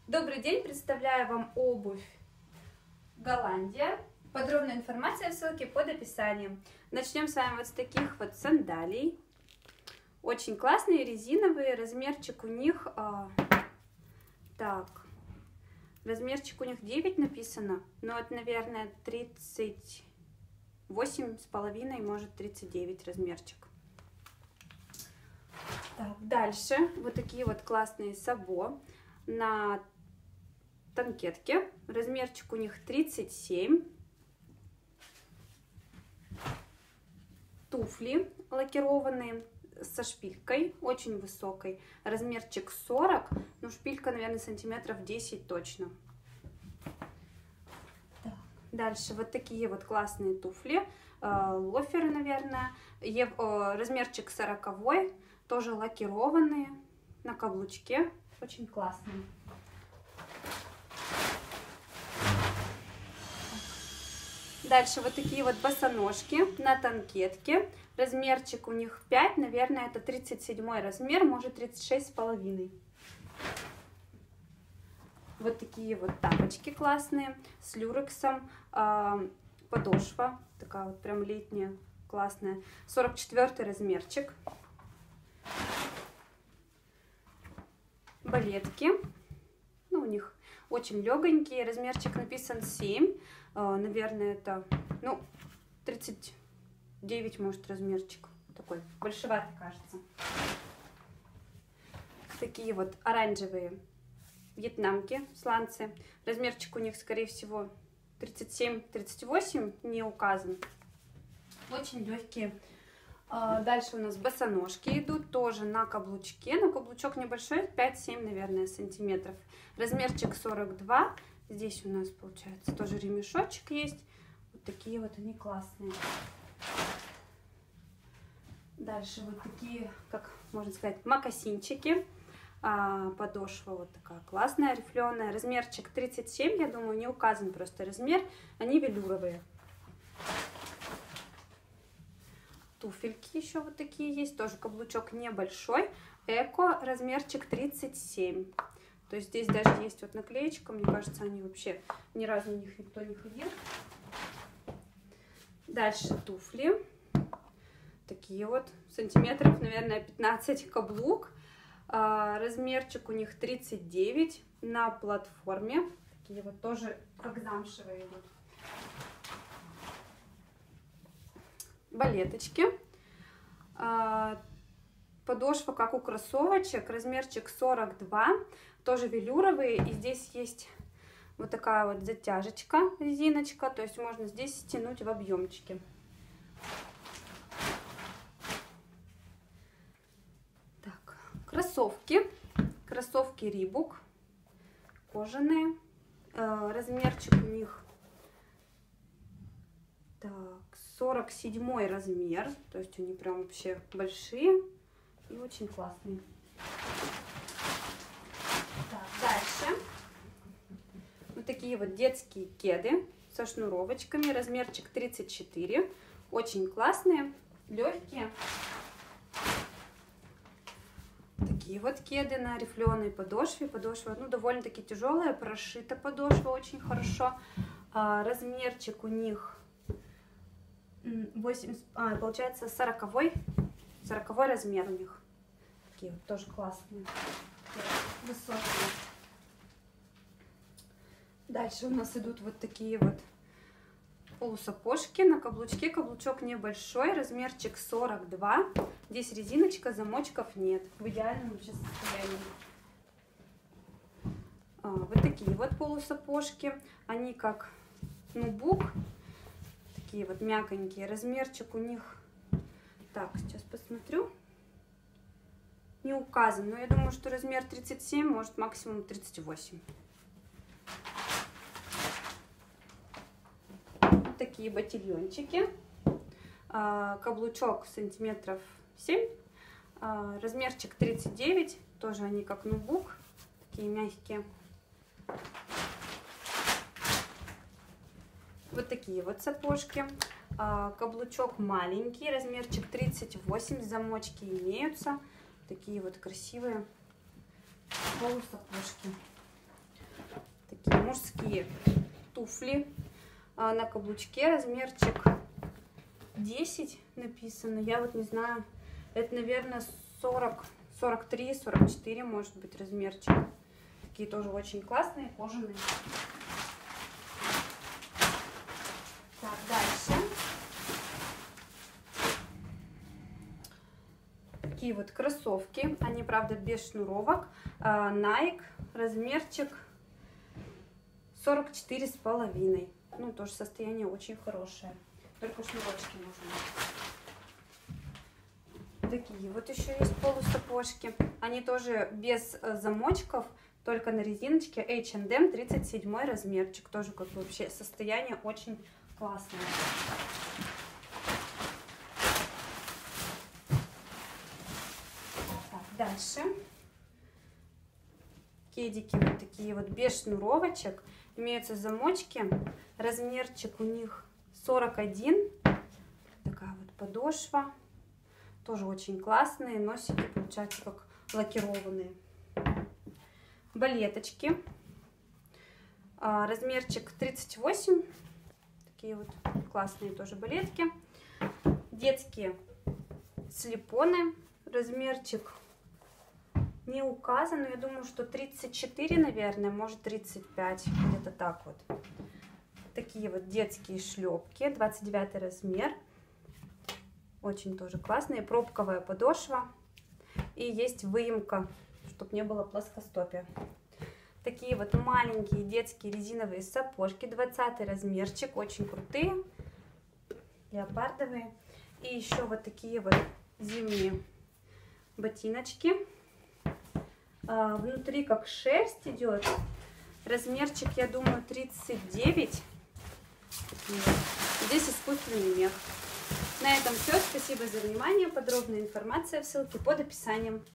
Добрый день, представляю вам обувь Голландия. Подробная информация в ссылке под описанием. Начнем с вами вот с таких вот сандалий. Очень классные, резиновые, размерчик у них, размерчик у них 9 написано, но это, наверное, 38,5, может 39 размерчик. Так, дальше вот такие вот классные сабо на танкетке, размерчик у них 37. Туфли лакированные со шпилькой, очень высокой, размерчик 40, ну шпилька, наверное, сантиметров 10 точно. Дальше вот такие вот классные туфли, лоферы, наверное, размерчик 40, тоже лакированные, на каблучке, очень классные. Дальше вот такие вот босоножки на танкетке. Размерчик у них 5, наверное, это 37 размер, может 36,5. Вот такие вот тапочки классные с люрексом. Подошва такая вот прям летняя, классная. 44 размерчик. Балетки. Ну, у них очень легонькие. Размерчик написан 7. Наверное, это, ну, 39, может, размерчик. Такой большеватый, кажется. Такие вот оранжевые вьетнамки, сланцы. Размерчик у них, скорее всего, 37-38, не указан. Очень легкие. Дальше у нас босоножки идут, тоже на каблучке. Но каблучок небольшой, 5-7, наверное, сантиметров. Размерчик 42. Здесь у нас, получается, тоже ремешочек есть. Вот такие вот они классные. Дальше вот такие, как можно сказать, мокасинчики. Подошва вот такая классная, рифленая. Размерчик 37, я думаю, не указан просто размер. Они велюровые. Туфельки еще вот такие есть. Тоже каблучок небольшой. Эко, размерчик 37. То есть здесь даже есть вот наклеечка. Мне кажется, они вообще ни разу в них никто не ходил. Дальше туфли. Такие вот. Сантиметров, наверное, 15 каблук. Размерчик у них 39 на платформе. Такие вот тоже как замшевые идут. Балеточки. Подошва как у кроссовочек. Размерчик 42. Тоже велюровые. И здесь есть вот такая вот затяжечка, резиночка. То есть можно здесь стянуть в объемчике. Так, кроссовки. Кроссовки Рибук. Кожаные. Размерчик у них 47 размер. То есть они прям вообще большие и очень классные. Так, дальше. Вот такие вот детские кеды со шнуровочками. Размерчик 34. Очень классные, легкие. Такие вот кеды на рифленой подошве. Подошва, ну, довольно-таки тяжелая, прошита подошва очень хорошо. Размерчик у них получается 40 размер у них. Такие вот тоже классные, высокие. Дальше у нас идут вот такие вот полусапожки на каблучке. Каблучок небольшой, размерчик 42. Здесь резиночка, замочков нет. В идеальном вообще состоянии. Вот такие вот полусапожки. Они как нубук. Такие вот мягонькие. Размерчик у них... Так, сейчас посмотрю. Не указан, но я думаю, что размер 37, может максимум 38. Вот такие ботильончики. Каблучок сантиметров 7. Размерчик 39. Тоже они как нубук. Такие мягкие. Вот такие вот сапожки. Каблучок маленький, размерчик 38, замочки имеются. Такие вот красивые полусапожки. такие туфли на каблучке, размерчик 10 написано. Я вот не знаю, это, наверное, 40, 43, 44, может быть, размерчик. Такие тоже очень классные, кожаные. Так, дальше. Такие вот кроссовки. Они, правда, без шнуровок. Nike, размерчик 44,5. Ну, тоже состояние очень хорошее. Только шнурочки нужны. Такие вот еще есть полусапожки. Они тоже без замочков, только на резиночке. H&M, 37 размерчик. Тоже как бы вообще состояние очень классное. Так, дальше. Кедики вот такие вот без шнуровочек. Имеются замочки. Размерчик у них 41. Такая вот подошва. Тоже очень классные. Носики получаются как лакированные. Балеточки. Размерчик 38. Такие вот классные тоже балетки. Детские слипоны. Размерчик не указан, но я думаю, что 34, наверное, может 35. Где-то так вот. Такие вот детские шлепки. 29 размер. Очень тоже классные. Пробковая подошва. И есть выемка, чтобы не было плоскостопия. Такие вот маленькие детские резиновые сапожки. 20 размерчик. Очень крутые. Леопардовые. И еще вот такие вот зимние ботиночки. Внутри как шерсть идет. Размерчик, я думаю, 39. Здесь искусственный мех. На этом все. Спасибо за внимание. Подробная информация в ссылке под описанием.